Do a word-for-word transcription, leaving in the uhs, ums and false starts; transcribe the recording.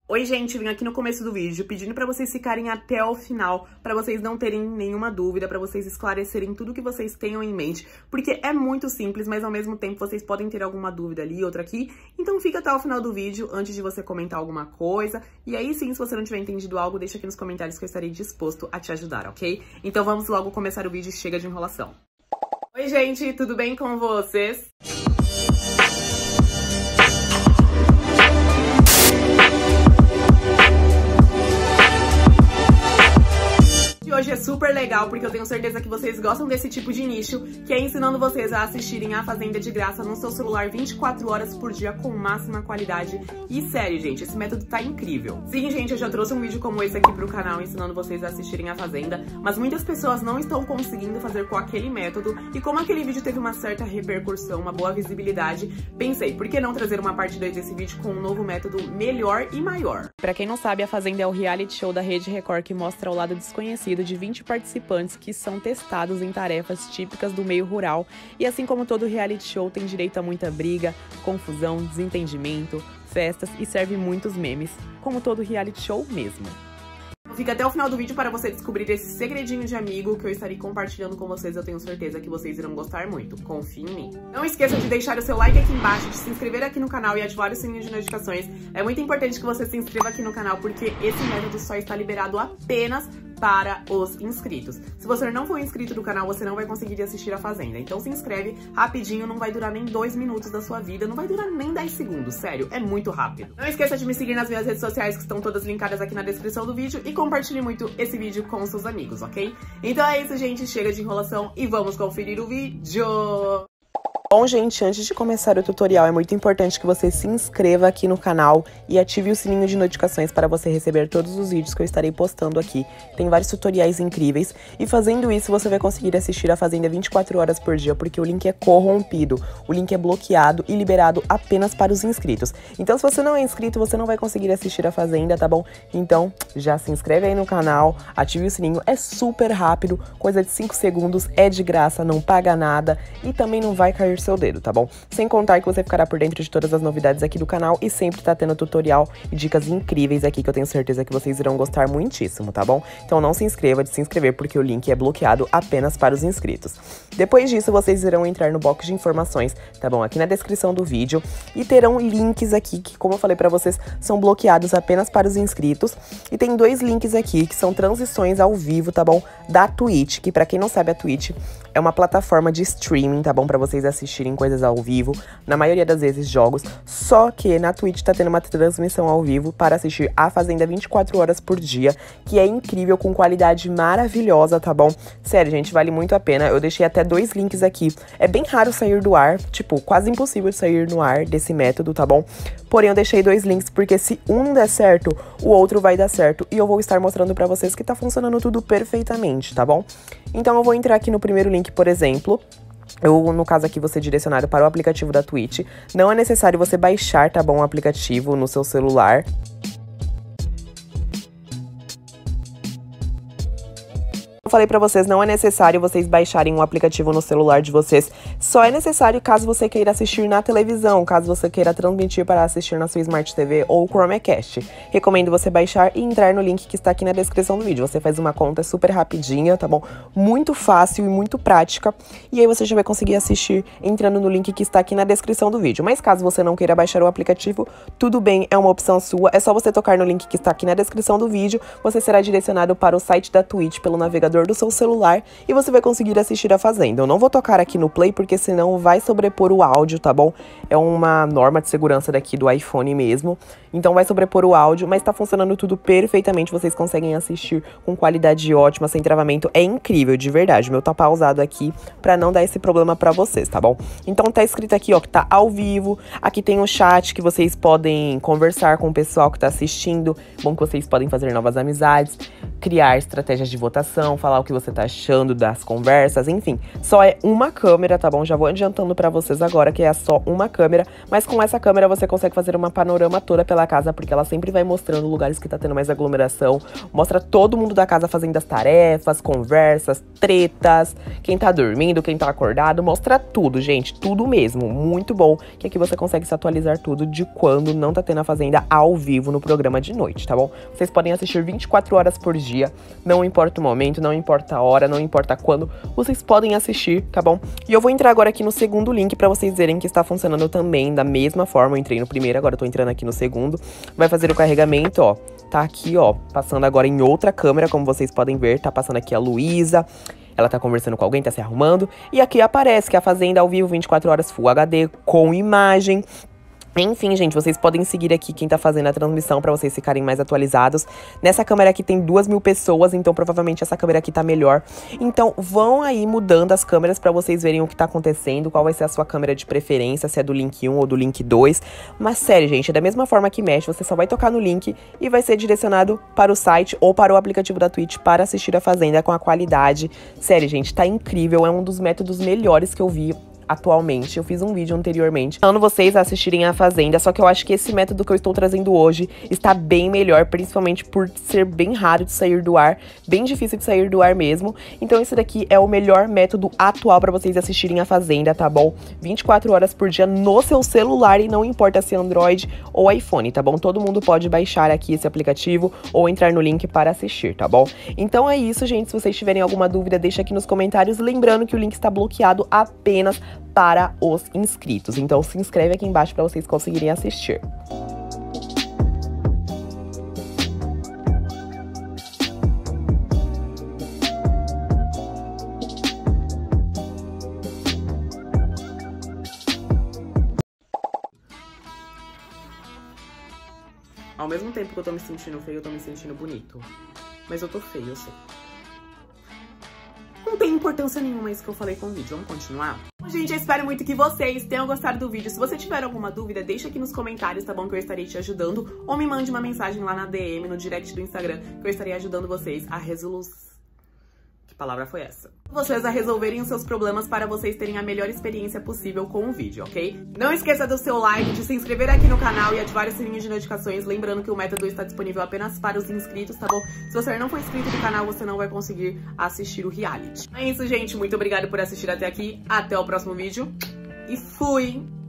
Oi, gente, vim aqui no começo do vídeo pedindo pra vocês ficarem até o final, pra vocês não terem nenhuma dúvida, pra vocês esclarecerem tudo que vocês tenham em mente, porque é muito simples, mas ao mesmo tempo vocês podem ter alguma dúvida ali, outra aqui, então fica até o final do vídeo antes de você comentar alguma coisa, e aí sim, se você não tiver entendido algo, deixa aqui nos comentários que eu estarei disposto a te ajudar, ok? Então vamos logo começar o vídeo e chega de enrolação. Oi, gente, tudo bem com vocês? Hoje é super legal, porque eu tenho certeza que vocês gostam desse tipo de nicho, que é ensinando vocês a assistirem A Fazenda de graça no seu celular vinte e quatro horas por dia com máxima qualidade. E sério, gente, esse método tá incrível. Sim, gente, eu já trouxe um vídeo como esse aqui pro canal ensinando vocês a assistirem A Fazenda, mas muitas pessoas não estão conseguindo fazer com aquele método, e como aquele vídeo teve uma certa repercussão, uma boa visibilidade, pensei, por que não trazer uma parte dois desse vídeo com um novo método melhor e maior? Pra quem não sabe, A Fazenda é o reality show da Rede Record que mostra o lado desconhecido de vinte participantes que são testados em tarefas típicas do meio rural, e assim como todo reality show tem direito a muita briga, confusão, desentendimento, festas e serve muitos memes, como todo reality show mesmo. Fica até o final do vídeo para você descobrir esse segredinho de amigo que eu estarei compartilhando com vocês. Eu tenho certeza que vocês irão gostar muito. Confie em mim. Não esqueça de deixar o seu like aqui embaixo, de se inscrever aqui no canal e ativar o sininho de notificações. É muito importante que você se inscreva aqui no canal, porque esse método só está liberado apenas para os inscritos. Se você não for inscrito do canal, você não vai conseguir assistir A Fazenda. Então se inscreve rapidinho, não vai durar nem dois minutos da sua vida, não vai durar nem dez segundos, sério, é muito rápido. Não esqueça de me seguir nas minhas redes sociais, que estão todas linkadas aqui na descrição do vídeo, e compartilhe muito esse vídeo com os seus amigos, ok? Então é isso, gente, chega de enrolação e vamos conferir o vídeo! Bom, gente, antes de começar o tutorial, é muito importante que você se inscreva aqui no canal e ative o sininho de notificações para você receber todos os vídeos que eu estarei postando aqui. Tem vários tutoriais incríveis, e fazendo isso você vai conseguir assistir A Fazenda vinte e quatro horas por dia, porque o link é corrompido, o link é bloqueado e liberado apenas para os inscritos. Então, se você não é inscrito, você não vai conseguir assistir A Fazenda, tá bom? Então, já se inscreve aí no canal, ative o sininho, é super rápido, coisa de cinco segundos, é de graça, não paga nada e também não vai cair seu dedo, tá bom? Sem contar que você ficará por dentro de todas as novidades aqui do canal e sempre tá tendo tutorial e dicas incríveis aqui que eu tenho certeza que vocês irão gostar muitíssimo, tá bom? Então não se inscreva de se inscrever, porque o link é bloqueado apenas para os inscritos. Depois disso, vocês irão entrar no box de informações, tá bom? Aqui na descrição do vídeo, e terão links aqui que, como eu falei pra vocês, são bloqueados apenas para os inscritos. E tem dois links aqui que são transições ao vivo, tá bom? Da Twitch, que pra quem não sabe, a Twitch é uma plataforma de streaming, tá bom? Pra vocês assistirem coisas ao vivo, na maioria das vezes jogos, só que na Twitch tá tendo uma transmissão ao vivo para assistir A Fazenda vinte e quatro horas por dia, que é incrível, com qualidade maravilhosa, tá bom? Sério, gente, vale muito a pena. Eu deixei até dois links aqui. É bem raro sair do ar, tipo, quase impossível de sair no ar desse método, tá bom? Porém, eu deixei dois links, porque se um não der certo, o outro vai dar certo, e eu vou estar mostrando pra vocês que tá funcionando tudo perfeitamente, tá bom? Então eu vou entrar aqui no primeiro link, por exemplo. Eu, no caso aqui, vou ser direcionado para o aplicativo da Twitch. Não é necessário você baixar, tá bom, o aplicativo no seu celular. Eu falei pra vocês, não é necessário vocês baixarem um aplicativo no celular de vocês. Só é necessário caso você queira assistir na televisão, caso você queira transmitir para assistir na sua Smart T V ou Chromecast. Recomendo você baixar e entrar no link que está aqui na descrição do vídeo. Você faz uma conta super rapidinha, tá bom? Muito fácil e muito prática. E aí você já vai conseguir assistir entrando no link que está aqui na descrição do vídeo. Mas caso você não queira baixar o aplicativo, tudo bem, é uma opção sua. É só você tocar no link que está aqui na descrição do vídeo. Você será direcionado para o site da Twitch pelo navegador do seu celular e você vai conseguir assistir A Fazenda. Eu não vou tocar aqui no play, porque senão vai sobrepor o áudio, tá bom? É uma norma de segurança daqui do iPhone mesmo, então vai sobrepor o áudio, mas tá funcionando tudo perfeitamente, vocês conseguem assistir com qualidade ótima, sem travamento, é incrível, de verdade. O meu tá pausado aqui pra não dar esse problema pra vocês, tá bom? Então tá escrito aqui, ó, que tá ao vivo, aqui tem o chat que vocês podem conversar com o pessoal que tá assistindo, bom que vocês podem fazer novas amizades. criar estratégias de votação, falar o que você tá achando das conversas, enfim. Só é uma câmera, tá bom? Já vou adiantando pra vocês agora que é só uma câmera, mas com essa câmera você consegue fazer uma panorama toda pela casa, porque ela sempre vai mostrando lugares que tá tendo mais aglomeração, mostra todo mundo da casa fazendo as tarefas, conversas, tretas, quem tá dormindo, quem tá acordado, mostra tudo, gente, tudo mesmo, muito bom, que aqui você consegue se atualizar tudo de quando não tá tendo a Fazenda ao vivo no programa de noite, tá bom? Vocês podem assistir vinte e quatro horas por dia, não importa o momento, não importa a hora, não importa quando, vocês podem assistir, tá bom? E eu vou entrar agora aqui no segundo link pra vocês verem que está funcionando também da mesma forma. Eu entrei no primeiro, agora eu tô entrando aqui no segundo. Vai fazer o carregamento, ó, tá aqui, ó, passando agora em outra câmera, como vocês podem ver, tá passando aqui a Luísa. Ela tá conversando com alguém, tá se arrumando. E aqui aparece que a Fazenda ao vivo, vinte e quatro horas Full H D, com imagem. Enfim, gente, vocês podem seguir aqui quem tá fazendo a transmissão pra vocês ficarem mais atualizados. Nessa câmera aqui tem duas mil pessoas, então provavelmente essa câmera aqui tá melhor. Então vão aí mudando as câmeras pra vocês verem o que tá acontecendo, qual vai ser a sua câmera de preferência, se é do link um ou do link dois. Mas sério, gente, da mesma forma que mexe, você só vai tocar no link e vai ser direcionado para o site ou para o aplicativo da Twitch para assistir a Fazenda com a qualidade. Sério, gente, tá incrível, é um dos métodos melhores que eu vi atualmente. Eu fiz um vídeo anteriormente falando vocês a assistirem a Fazenda, só que eu acho que esse método que eu estou trazendo hoje está bem melhor, principalmente por ser bem raro de sair do ar, bem difícil de sair do ar mesmo. Então esse daqui é o melhor método atual para vocês assistirem a Fazenda, tá bom? vinte e quatro horas por dia no seu celular e não importa se é Android ou iPhone, tá bom? Todo mundo pode baixar aqui esse aplicativo ou entrar no link para assistir, tá bom? Então é isso, gente. Se vocês tiverem alguma dúvida, deixa aqui nos comentários. Lembrando que o link está bloqueado apenas para os inscritos. Então se inscreve aqui embaixo para vocês conseguirem assistir. Ao mesmo tempo que eu tô me sentindo feio, eu tô me sentindo bonito. Mas eu tô feio, eu sei. Não tem importância nenhuma isso que eu falei com o vídeo. Vamos continuar? Gente, eu espero muito que vocês tenham gostado do vídeo. Se você tiver alguma dúvida, deixa aqui nos comentários, tá bom? Que eu estarei te ajudando. Ou me mande uma mensagem lá na D M, no direct do Instagram, que eu estarei ajudando vocês a resolver... Que palavra foi essa? Vocês a resolverem os seus problemas para vocês terem a melhor experiência possível com o vídeo, ok? Não esqueça do seu like, de se inscrever aqui no canal e ativar o sininho de notificações, lembrando que o método está disponível apenas para os inscritos, tá bom? Se você não for inscrito no canal, você não vai conseguir assistir o reality. É isso, gente. Muito obrigada por assistir até aqui. Até o próximo vídeo. E fui!